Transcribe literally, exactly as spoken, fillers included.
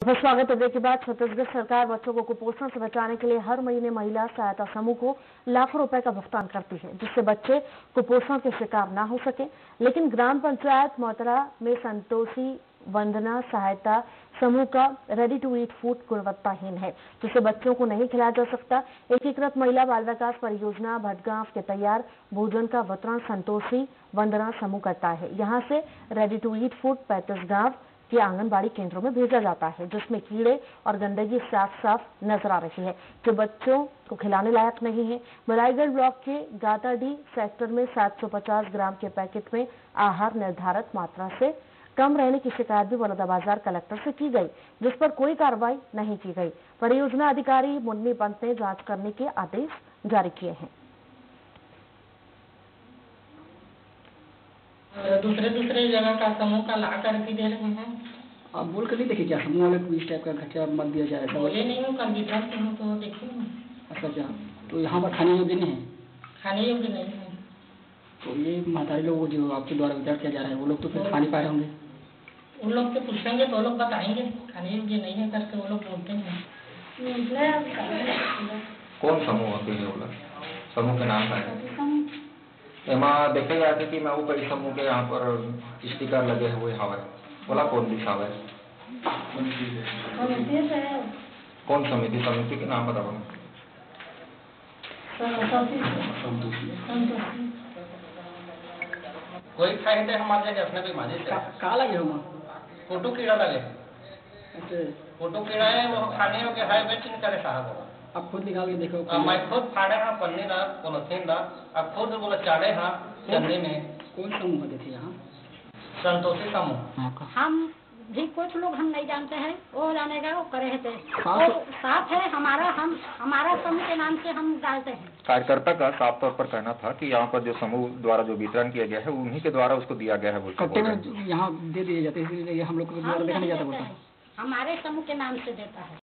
फिर स्वागत है। के बाद छत्तीसगढ़ सरकार बच्चों को कुपोषण से बचाने के लिए हर महीने महिला सहायता समूह को लाखों रुपए का भुगतान करती है, जिससे बच्चे कुपोषण के शिकार ना हो सके। लेकिन ग्राम पंचायत मोतरा में संतोषी वंदना सहायता समूह का रेडी टू ईट फूड गुणवत्ताहीन है, जिसे बच्चों को नहीं खिलाया जा सकता। एकीकृत महिला बाल विकास परियोजना भटगांव के तैयार भोजन का वितरण संतोषी वंदना समूह करता है। यहाँ से रेडी टू ईट फूड पैंतीस गांव के आंगनबाड़ी केंद्रों में भेजा जाता है, जिसमें कीड़े और गंदगी साफ साफ नजर आ रही है, जो बच्चों को खिलाने लायक नहीं है। बलाईगढ़ ब्लॉक के गाताडी सेक्टर में सात सौ पचास ग्राम के पैकेट में आहार निर्धारित मात्रा से कम रहने की शिकायत भी बलौदाबाजार कलेक्टर से की गई, जिस पर कोई कार्रवाई नहीं की गई। परियोजना अधिकारी मुन्नी पंत ने जांच करने के आदेश जारी किए हैं। दूसरे दूसरे जगह का समूह का ला कर भी दे रहे हैं। आप बोल कर नहीं देखिए क्या समूह वाले को इस टाइप का घटिया मत दिया जाए? बोले नहीं हूँ, कल वितरण के हूँ तो देखिए ना। अच्छा अच्छा, तो यहाँ पर खाने योग्य नहीं है? खाने योग्य नहीं है। तो ये महतारी लोग जो आपके द्वारा वितरण किया जा रहा है वो लोग तो फिर खाने पा रहे होंगे। उन लोग से पूछेंगे तो वो लोग बताएंगे खाने योग्य नहीं है करके, वो लोग बोलते हैं। कौन समूह होते हैं वो लोग? समूह के नाम का है एमा देखे गया था कि मैं वो कई समूह के यहाँ पर स्टिकर लगे हुए हवा बोला कौन दिशा है? कौन समिति? समिति के नाम बताओ। कोई खाए थे हमारे जगह अपने भी माजे से कहाँ लगे हो? फोटो कीड़ा लगे। अच्छा, फोटो कीड़ा है वो खाने योग्य है, बेच नहीं करे साहब। आप खुद निकाल के देखो। आ, मैं खुद फाड़े हाँ पन्नी दा पोलोथीन दा अब खुद बोला चाड़े हाँ चन्नी में। कौन समूह होते थे यहाँ? संतोषी समूह। हम भी कुछ लोग हम नहीं जानते हैं, वो जानेगा वो करे थे। वो साफ है हमारा, हम हमारा समूह के नाम से हम डालते हैं। कार्यकर्ता का साफ तौर पर कहना था कि यहाँ पर जो समूह द्वारा जो वितरण किया गया है उन्हीं के द्वारा उसको दिया गया है। कट्टे में यहाँ दे दिए जाते हैं, इसलिए हम लोग को द्वारा देखा नहीं जाता बोलता। हमारे समूह के नाम से देता है।